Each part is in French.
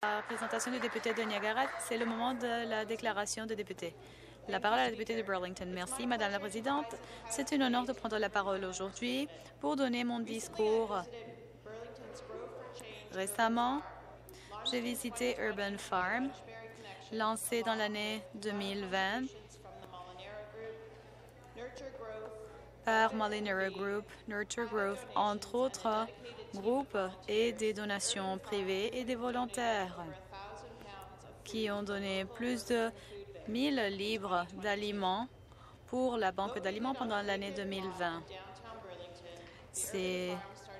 La présentation du député de Niagara, c'est le moment de la déclaration de député. La parole à la députée de Burlington. Merci, Madame la Présidente. C'est un honneur de prendre la parole aujourd'hui pour donner mon discours. Récemment, j'ai visité Urban Farm, lancé dans l'année 2020 par Molinera Group, Nurture Growth, entre autres groupes, et des donations privées et des volontaires qui ont donné plus de 1000 livres d'aliments pour la banque d'aliments pendant l'année 2020. C'est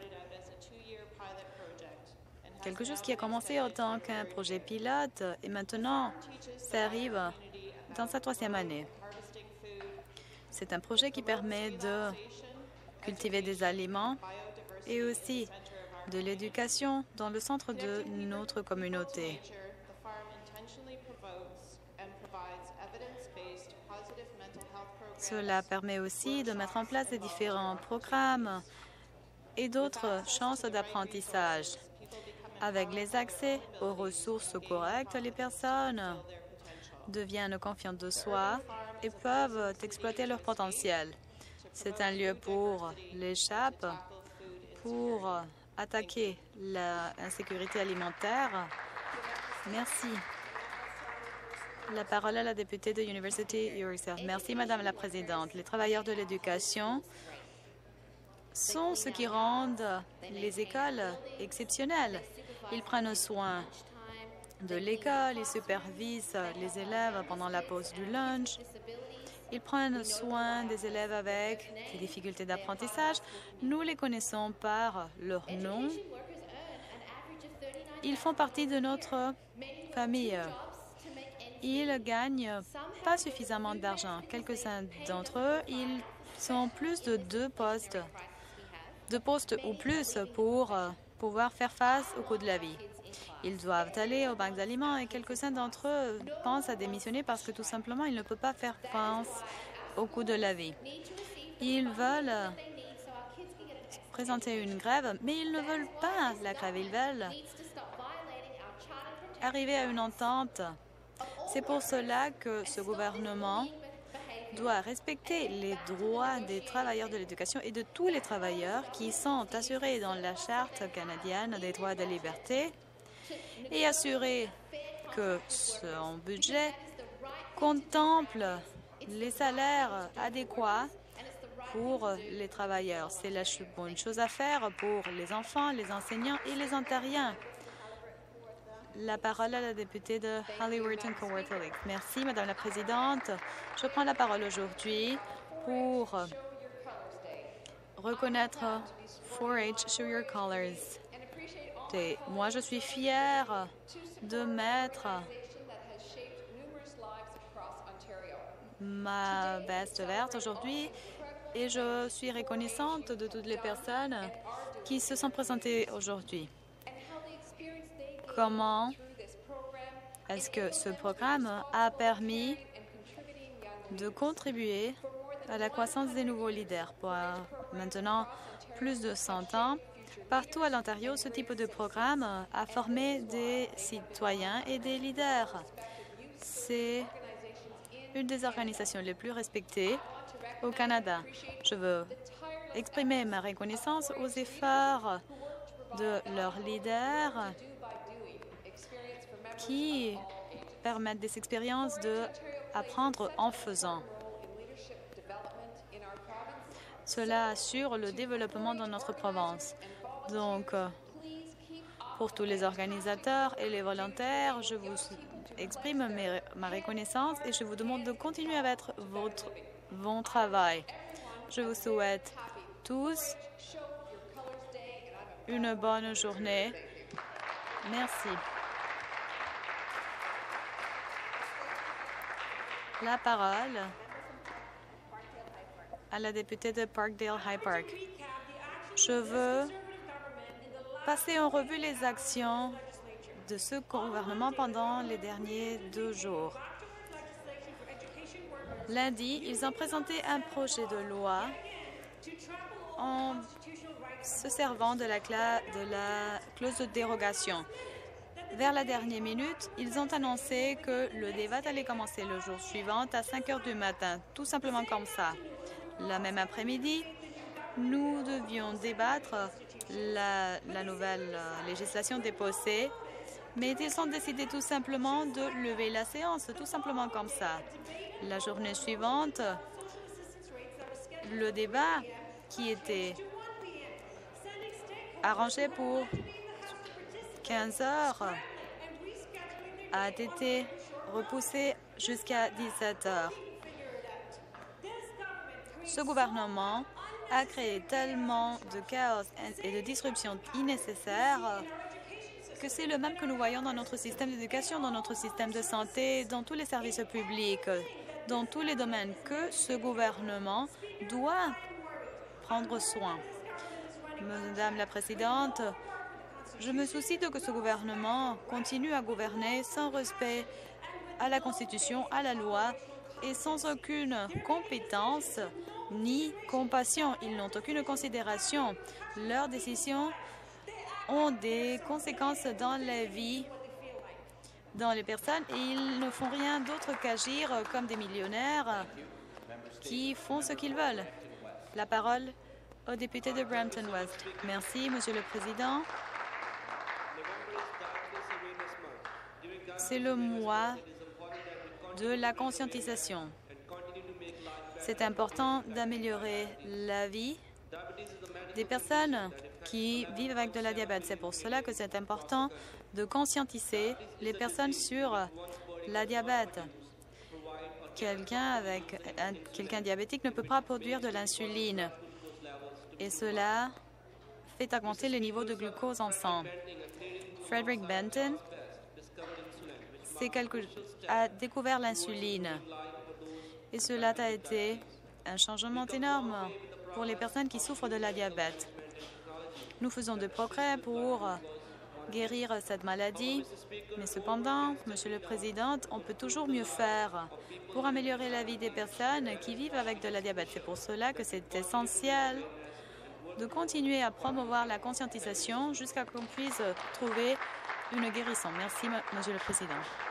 quelque chose qui a commencé en tant qu'un projet pilote et maintenant, ça arrive dans sa 3e année. C'est un projet qui permet de cultiver des aliments et aussi de l'éducation dans le centre de notre communauté. Cela permet aussi de mettre en place des différents programmes et d'autres chances d'apprentissage. Avec les accès aux ressources correctes, les personnes deviennent confiantes de soi et peuvent exploiter leur potentiel. C'est un lieu pour les CHAP, pour attaquer l'insécurité alimentaire. Merci. La parole à la députée de University York. Merci, Madame la Présidente. Les travailleurs de l'éducation sont ceux qui rendent les écoles exceptionnelles. Ils prennent soin de l'école, ils supervisent les élèves pendant la pause du lunch. Ils prennent soin des élèves avec des difficultés d'apprentissage. Nous les connaissons par leur nom. Ils font partie de notre famille. Ils gagnent pas suffisamment d'argent. Quelques-uns d'entre eux, ils ont plus de deux postes ou plus pour pouvoir faire face au coût de la vie. Ils doivent aller aux banques d'aliments et quelques-uns d'entre eux pensent à démissionner parce que tout simplement, ils ne peuvent pas faire face au coût de la vie. Ils veulent présenter une grève, mais ils ne veulent pas la grève. Ils veulent arriver à une entente. C'est pour cela que ce gouvernement doit respecter les droits des travailleurs de l'éducation et de tous les travailleurs qui sont assurés dans la Charte canadienne des droits et de la liberté et assurer que son budget contemple les salaires adéquats pour les travailleurs. C'est la bonne chose à faire pour les enfants, les enseignants et les Ontariens. La parole à la députée de Haliburton-Kawartha Lakes. Merci, Madame la Présidente. Je prends la parole aujourd'hui pour reconnaître 4-H Show Your Colors. Moi, je suis fière de mettre ma veste verte aujourd'hui et je suis reconnaissante de toutes les personnes qui se sont présentées aujourd'hui. Comment est-ce que ce programme a permis de contribuer à la croissance des nouveaux leaders? Pour maintenant plus de 100 ans, partout à l'Ontario, ce type de programme a formé des citoyens et des leaders. C'est une des organisations les plus respectées au Canada. Je veux exprimer ma reconnaissance aux efforts de leurs leaders qui permettent des expériences d'apprendre en faisant. Cela assure le développement dans notre province. Donc, pour tous les organisateurs et les volontaires, je vous exprime ma reconnaissance et je vous demande de continuer avec votre bon travail. Je vous souhaite tous une bonne journée. Merci. La parole à la députée de Parkdale High Park. Je veux passer en revue les actions de ce gouvernement pendant les derniers 2 jours. Lundi, ils ont présenté un projet de loi en se servant de la clause de dérogation. Vers la dernière minute, ils ont annoncé que le débat allait commencer le jour suivant à 5 heures du matin, tout simplement comme ça. Le même après-midi, nous devions débattre la nouvelle législation déposée, mais ils ont décidé tout simplement de lever la séance, tout simplement comme ça. La journée suivante, le débat qui était arrangé pour 15 heures a été repoussé jusqu'à 17 heures. Ce gouvernement a créé tellement de chaos et de disruptions innécessaires que c'est le même que nous voyons dans notre système d'éducation, dans notre système de santé, dans tous les services publics, dans tous les domaines que ce gouvernement doit prendre soin. Madame la Présidente, je me soucie de que ce gouvernement continue à gouverner sans respect à la Constitution, à la loi et sans aucune compétence ni compassion. Ils n'ont aucune considération. Leurs décisions ont des conséquences dans la vie, dans les personnes, et ils ne font rien d'autre qu'agir comme des millionnaires qui font ce qu'ils veulent. La parole au député de Brampton West. Merci, Monsieur le Président. C'est le mois de la conscientisation. C'est important d'améliorer la vie des personnes qui vivent avec de la diabète. C'est pour cela que c'est important de conscientiser les personnes sur la diabète. Quelqu'un diabétique ne peut pas produire de l'insuline et cela fait augmenter le niveau de glucose en sang. Frederick Benton a découvert l'insuline et cela a été un changement énorme pour les personnes qui souffrent de la diabète. Nous faisons de progrès pour guérir cette maladie, mais cependant, Monsieur le Président, on peut toujours mieux faire pour améliorer la vie des personnes qui vivent avec de la diabète. C'est pour cela que c'est essentiel de continuer à promouvoir la conscientisation jusqu'à ce qu'on puisse trouver une guérison. Merci, Monsieur le Président.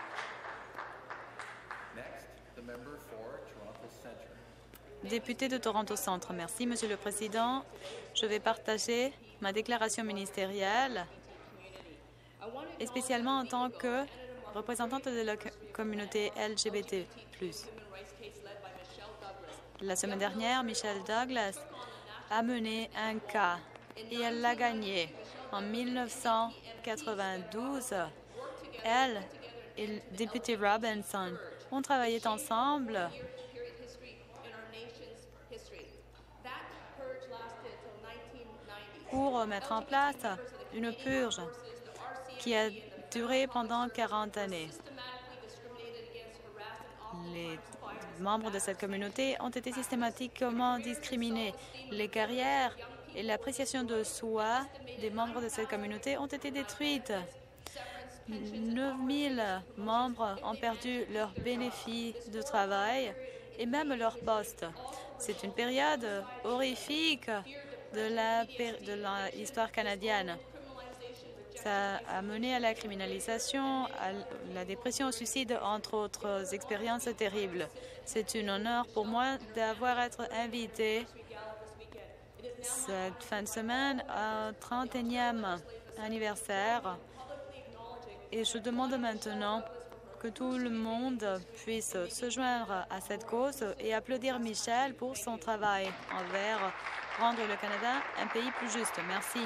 Député de Toronto Centre. Merci, Monsieur le Président. Je vais partager ma déclaration ministérielle, et spécialement en tant que représentante de la communauté LGBT+. La semaine dernière, Michelle Douglas a mené un cas et elle l'a gagné. En 1992, elle et le député Robinson ont travaillé ensemble pour mettre en place une purge qui a duré pendant 40 années. Les membres de cette communauté ont été systématiquement discriminés. Les carrières et l'appréciation de soi des membres de cette communauté ont été détruites. 9000 membres ont perdu leurs bénéfices de travail et même leur poste. C'est une période horrifique de l'histoire canadienne. Ça a mené à la criminalisation, à la dépression, au suicide, entre autres expériences terribles. C'est un honneur pour moi d'avoir été invité cette fin de semaine au 31e anniversaire. Et je demande maintenant que tout le monde puisse se joindre à cette cause et applaudir Michel pour son travail envers rendre le Canada un pays plus juste. Merci.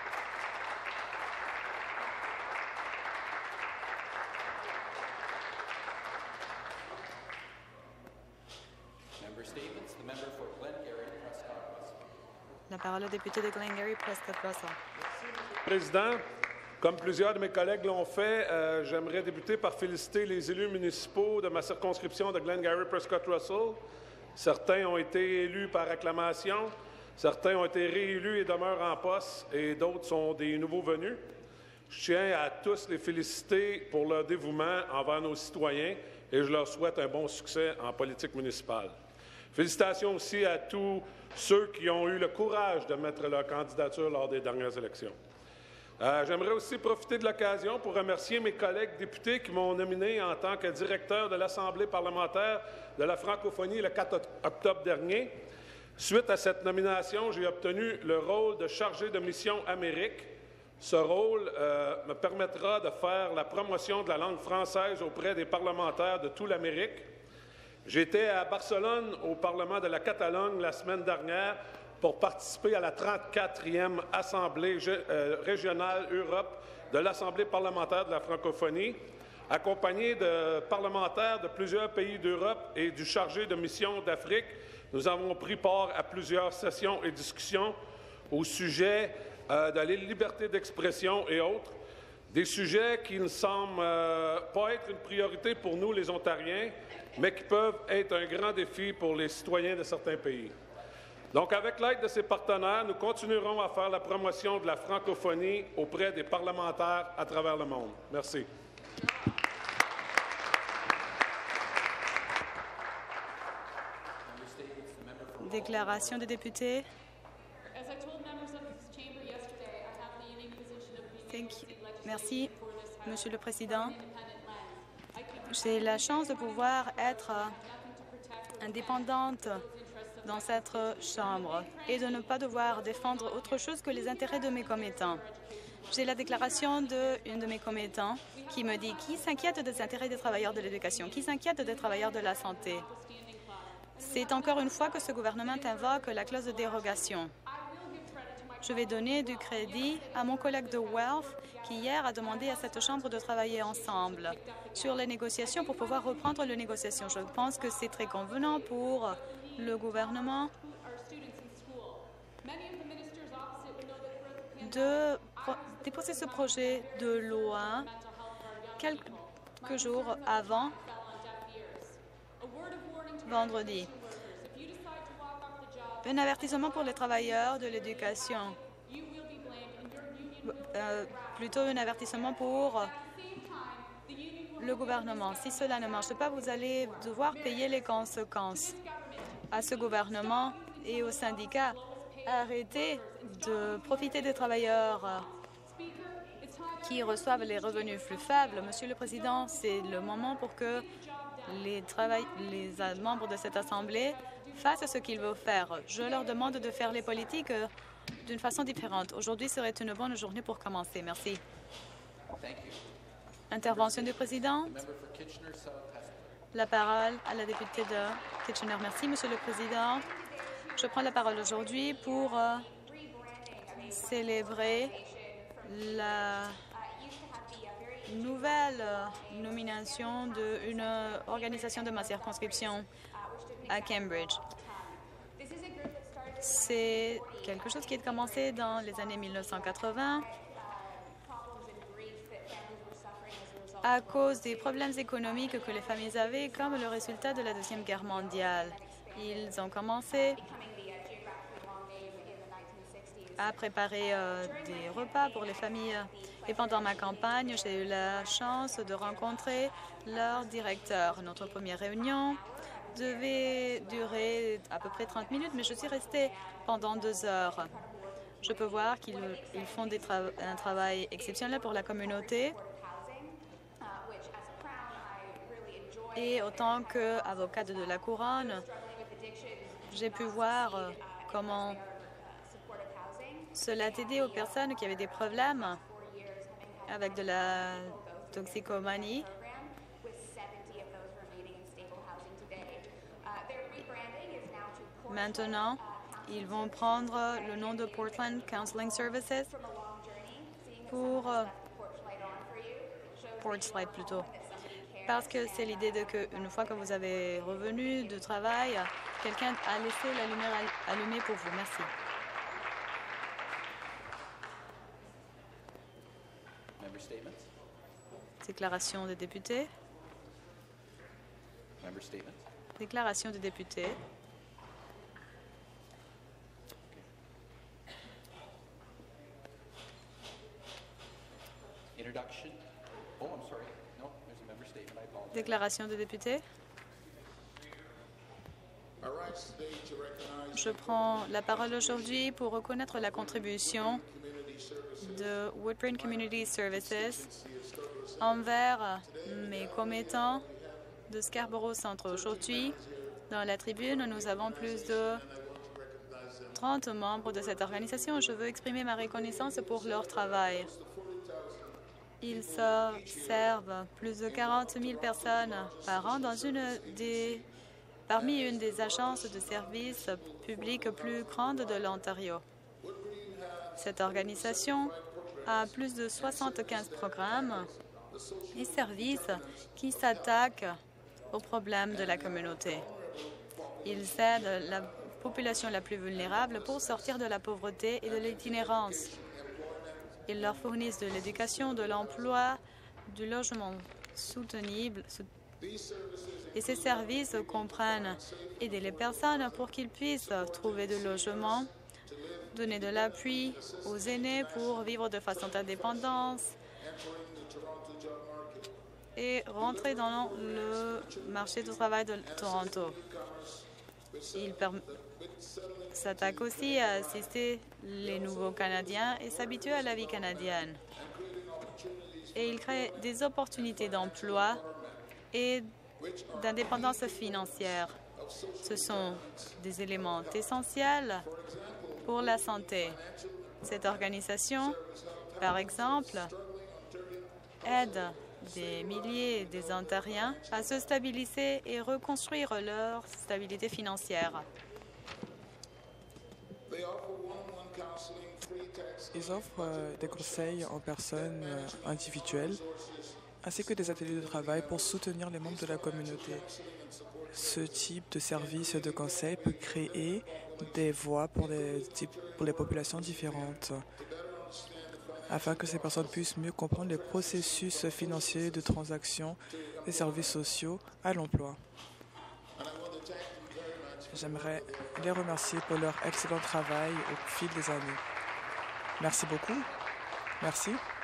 La parole au député de Glengarry, Prescott Russell. Président, comme plusieurs de mes collègues l'ont fait, j'aimerais débuter par féliciter les élus municipaux de ma circonscription de Glengarry, Prescott Russell. Certains ont été élus par acclamation, certains ont été réélus et demeurent en poste, et d'autres sont des nouveaux venus. Je tiens à tous les féliciter pour leur dévouement envers nos citoyens et je leur souhaite un bon succès en politique municipale. Félicitations aussi à tous ceux qui ont eu le courage de mettre leur candidature lors des dernières élections. J'aimerais aussi profiter de l'occasion pour remercier mes collègues députés qui m'ont nominé en tant que directeur de l'Assemblée parlementaire de la francophonie le 4 octobre dernier. Suite à cette nomination, j'ai obtenu le rôle de chargé de mission Amérique. Ce rôle me permettra de faire la promotion de la langue française auprès des parlementaires de toute l'Amérique. J'étais à Barcelone, au Parlement de la Catalogne, la semaine dernière pour participer à la 34e Assemblée régionale Europe de l'Assemblée parlementaire de la francophonie, accompagné de parlementaires de plusieurs pays d'Europe et du chargé de mission d'Afrique. Nous avons pris part à plusieurs sessions et discussions au sujet de la liberté d'expression et autres, des sujets qui ne semblent pas être une priorité pour nous, les Ontariens, mais qui peuvent être un grand défi pour les citoyens de certains pays. Donc, avec l'aide de ces partenaires, nous continuerons à faire la promotion de la francophonie auprès des parlementaires à travers le monde. Merci. Déclaration des députés. Merci, Monsieur le Président. J'ai la chance de pouvoir être indépendante dans cette Chambre et de ne pas devoir défendre autre chose que les intérêts de mes commettants. J'ai la déclaration d'une de mes commettants qui me dit qui s'inquiète des intérêts des travailleurs de l'éducation, qui s'inquiète des travailleurs de la santé. C'est encore une fois que ce gouvernement invoque la clause de dérogation. Je vais donner du crédit à mon collègue de Wealth qui hier a demandé à cette Chambre de travailler ensemble sur les négociations pour pouvoir reprendre les négociations. Je pense que c'est très convenant pour le gouvernement de déposer ce projet de loi quelques jours avant vendredi. Un avertissement pour les travailleurs de l'éducation. Plutôt un avertissement pour le gouvernement. Si cela ne marche pas, vous allez devoir payer les conséquences. À ce gouvernement et aux syndicats, arrêtez de profiter des travailleurs qui reçoivent les revenus plus faibles. Monsieur le Président, c'est le moment pour que les membres de cette Assemblée fassent ce qu'ils veulent faire. Je leur demande de faire les politiques d'une façon différente. Aujourd'hui serait une bonne journée pour commencer. Merci. Intervention du Président. La parole à la députée de Kitchener. Merci, Monsieur le Président. Je prends la parole aujourd'hui pour célébrer la nouvelle nomination d'une organisation de ma circonscription à Cambridge. C'est quelque chose qui a commencé dans les années 1980 à cause des problèmes économiques que les familles avaient comme le résultat de la Deuxième Guerre mondiale. Ils ont commencé à préparer des repas pour les familles. Et pendant ma campagne, j'ai eu la chance de rencontrer leur directeur. Notre première réunion devait durer à peu près 30 minutes, mais je suis restée pendant 2 heures. Je peux voir qu'ils font un travail exceptionnel pour la communauté. Et autant qu'avocate de la Couronne, j'ai pu voir comment cela a aidé aux personnes qui avaient des problèmes avec de la toxicomanie. Maintenant, ils vont prendre le nom de Portland Counseling Services pour Porchlight plutôt. Parce que c'est l'idée de qu'une fois que vous avez revenu de travail, quelqu'un a laissé la lumière allumée pour vous. Merci. Déclaration des députés. Déclaration des députés. Déclaration des députés. Je prends la parole aujourd'hui pour reconnaître la contribution de Woodburn Community Services envers mes commettants de Scarborough Centre. Aujourd'hui, dans la tribune, nous avons plus de 30 membres de cette organisation. Je veux exprimer ma reconnaissance pour leur travail. Ils servent plus de 40 000 personnes par an dans parmi une des agences de services publics plus grandes de l'Ontario. Cette organisation a plus de 75 programmes et services qui s'attaquent aux problèmes de la communauté. Ils aident la population la plus vulnérable pour sortir de la pauvreté et de l'itinérance. Ils leur fournissent de l'éducation, de l'emploi, du logement soutenible. Et ces services comprennent aider les personnes pour qu'ils puissent trouver de logement, donner de l'appui aux aînés pour vivre de façon indépendante et rentrer dans le marché du travail de Toronto. Ils s'attaquent aussi à assister les nouveaux Canadiens et s'habituer à la vie canadienne. Et ils créent des opportunités d'emploi et d'indépendance financière. Ce sont des éléments essentiels pour la santé. Cette organisation, par exemple, aide des milliers des Ontariens à se stabiliser et reconstruire leur stabilité financière. Ils offrent des conseils en personne individuelle, ainsi que des ateliers de travail pour soutenir les membres de la communauté. Ce type de service de conseil peut créer des voies pour les populations différentes, afin que ces personnes puissent mieux comprendre les processus financiers de transaction des services sociaux à l'emploi. J'aimerais les remercier pour leur excellent travail au fil des années. Merci beaucoup. Merci.